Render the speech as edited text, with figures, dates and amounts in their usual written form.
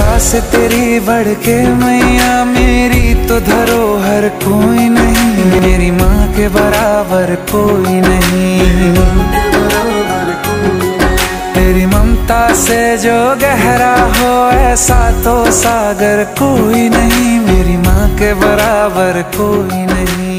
ममता से तेरी बढ़ के मैया मेरी तो धरोहर कोई नहीं, मेरी माँ के बराबर कोई नहीं। तेरी ममता से जो गहरा हो ऐसा तो सागर कोई नहीं, मेरी माँ के बराबर कोई नहीं।